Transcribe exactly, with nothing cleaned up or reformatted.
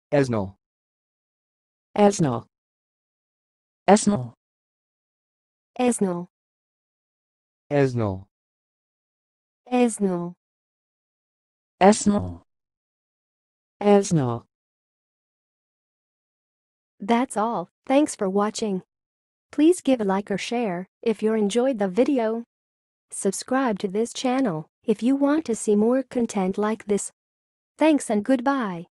Esnal. Esnal. Esnal. Esnal. Esnal. Esnal. Esnal. Esnal. That's all. Thanks for watching. Please give a like or share if you enjoyed the video. Subscribe to this channel if you want to see more content like this. Thanks and goodbye.